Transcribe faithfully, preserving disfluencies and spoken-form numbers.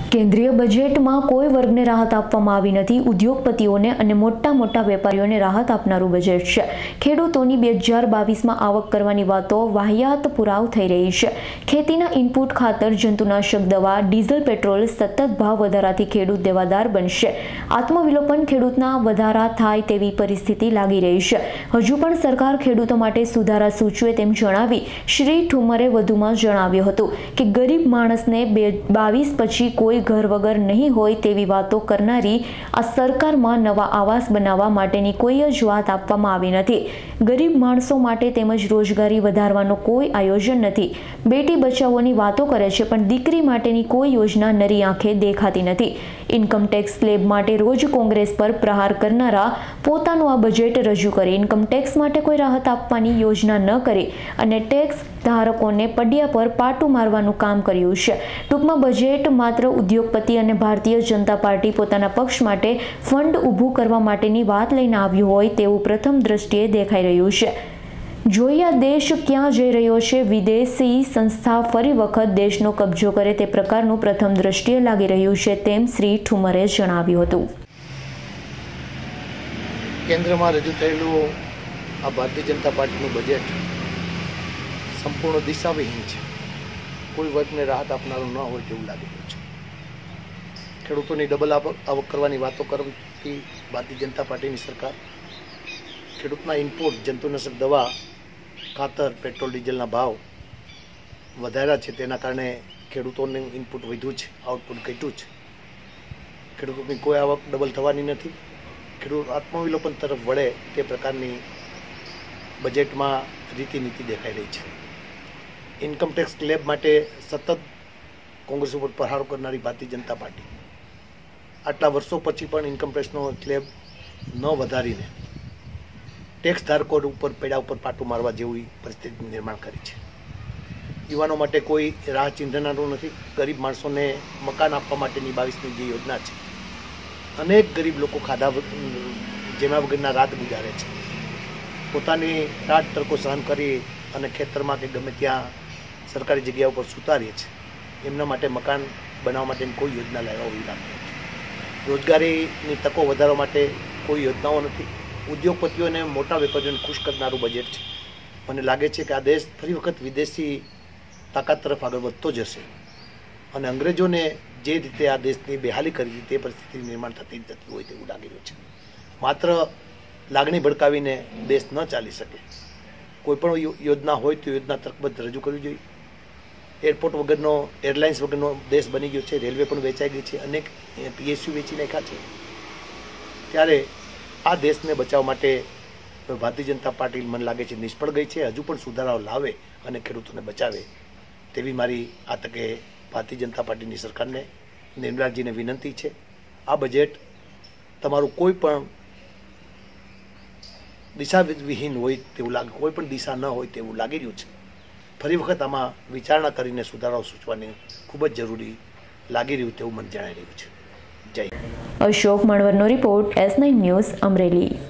કેન્દ્રીય બજેટમાં કોઈ વર્ગને રાહત આપવામાં આવી નથી. ઉદ્યોગપતિઓને અને મોટા મોટા વેપારીઓને રાહત આપનારું બજેટ છે. ખેડૂતોની બે હજાર બાવીસમાં આવક કરવાની વાતો વાહિયાત પુરાવ થઈ રહી છે. ખેતીના ઇનપુટ ખાતર, જંતુનાશક દવા, ડીઝલ, પેટ્રોલ સતત ભાવ વધારાથી ખેડૂત દેવાદાર બનશે. આત્મવિલોપન ખેડૂતના વધારા થાય તેવી પરિસ્થિતિ લાગી રહી છે. હજુ પણ સરકાર ખેડૂતો માટે સુધારા સૂચવે તેમ જણાવી શ્રી ઠુમ્મરે વધુમાં જણાવ્યું હતું કે ગરીબ માણસને બે બાવીસ પછી કોઈ ઘર વગર નહીં હોય તેવી વાતો કરનારી આ સરકારમાં નવા આવાસ બનાવવા માટેની કોઈ જ વાત આપવામાં આવી નથી. ગરીબ માણસો માટે તેમજ રોજગારી વધારવાનો કોઈ આયોજન નથી. બેટી બચાવોની વાતો કરે છે પણ દીકરી માટેની કોઈ યોજના નરી આંખે દેખાતી નથી. ઇન્કમ ટેક્સ સ્લેબ માટે રોજ કોંગ્રેસ પર પ્રહાર કરનારા પોતાનું આ બજેટ રજૂ કરે ઇન્કમ ટેક્સ માટે કોઈ રાહત આપવાની યોજના ન કરી અને ટેક્સ ધારકોને પડ્યા પર પાટું મારવાનું કામ કર્યું છે. ટૂંકમાં બજેટ માત્ર ઉદ્યોગપતિ અને ભારતીય જનતા પાર્ટી પોતાના પક્ષ માટે ફંડ ઊભું કરવા માટેની વાત લઈને આવ્યું હોય તેવું પ્રથમ દ્રષ્ટિએ દેખાઈ રહ્યું છે. જોઈએ આ દેશ ક્યાં જઈ રહ્યો છે. વિદેશી સંસ્થા ફરી વખત દેશનો કબજો કરે તે પ્રકારનું પ્રથમ દ્રષ્ટિએ લાગી રહ્યું છે તેમ શ્રી ઠુમ્મરે જણાવ્યું હતું. કેન્દ્રમાં રજૂ થયેલું આ ભારતીય જનતા પાર્ટીનું બજેટ સંપૂર્ણ દિશાવિહીન છે. કોઈ વર્ગને રાહત આપનારું ન હોય તેવું લાગી રહ્યું છે. ખેડૂતોની ડબલ આવક કરવાની વાતો કરતી ભારતીય જનતા પાર્ટીની સરકાર ખેડૂતના ઇનપુટ, જંતુનાશક દવા, ખાતર, પેટ્રોલ, ડીઝલના ભાવ વધાર્યા છે. તેના કારણે ખેડૂતોનું ઇનપુટ વધ્યું છે, આઉટપુટ ઘટ્યું છે. ખેડૂતોની કોઈ આવક ડબલ થવાની નથી. ખેડૂત આત્મવિલોપન તરફ વળે તે પ્રકારની બજેટમાં રીતિ નીતિ દેખાઈ રહી છે. ઇન્કમ ટેક્સ સ્લેબ માટે સતત કોંગ્રેસ ઉપર પ્રહારો કરનારી ભારતીય જનતા પાર્ટી આટલા વર્ષો પછી પણ ઇન્કમ ટેક્સનો સ્લેબ ન વધારીને ટેક્સ ધારકો ઉપર પેડા ઉપર પાટું મારવા જેવી પરિસ્થિતિનું નિર્માણ કરી છે. યુવાનો માટે કોઈ રાહ ચિંધનારું નથી. ગરીબ માણસોને મકાન આપવા માટેની બાવીસની જે યોજના છે, અનેક ગરીબ લોકો ખાધા જેમાં વગરના રાત ગુજારે છે. પોતાની રાત તડકો સહન કરી અને ખેતરમાં કે ગમે ત્યાં સરકારી જગ્યા ઉપર સુતારીએ છે. એમના માટે મકાન બનાવવા માટેની કોઈ યોજના લાવવા હોવી લાગતી નથી. રોજગારીની તકો વધારવા માટે કોઈ યોજનાઓ નથી. ઉદ્યોગપતિઓને, મોટા વેપારીઓને ખુશ કરનારું બજેટ છે. મને લાગે છે કે આ દેશ ફરી વખત વિદેશી તાકાત તરફ આગળ વધતો જશે અને અંગ્રેજોને જે રીતે આ દેશની બેહાલી કરી તે પરિસ્થિતિ નિર્માણ થતી જતી હોય તેવું લાગી રહ્યું છે. માત્ર લાગણી ભડકાવીને દેશ ન ચાલી શકે. કોઈ પણ યોજના હોય તો યોજના તર્કબદ્ધ રજૂ કરવી જોઈએ. એરપોર્ટ વગરનો, એરલાઇન્સ વગરનો દેશ બની ગયો છે. રેલવે પણ વેચાઈ ગઈ છે. અનેક પીએસયુ વેચી નાખ્યા છે. ત્યારે આ દેશને બચાવવા માટે ભારતીય જનતા પાર્ટી મને લાગે છે નિષ્ફળ ગઈ છે. હજુ પણ સુધારાઓ લાવે અને ખેડૂતોને બચાવે તેવી મારી આ તકે ભારતીય જનતા પાર્ટીની સરકારને, નિર્મલાજીને વિનંતી છે. આ બજેટ તમારું કોઈ પણ દિશા વિહીન હોય તેવું લાગે, કોઈ પણ દિશા ન હોય તેવું લાગી રહ્યું છે. ફરી વખત આમાં વિચારણા કરીને સુધારાઓ સૂચવાની ખૂબ જ જરૂરી લાગી રહ્યું તેવું મને જણાઈ રહ્યું છે. જય. અશોક મણવરનો report, S nine news, Amreli.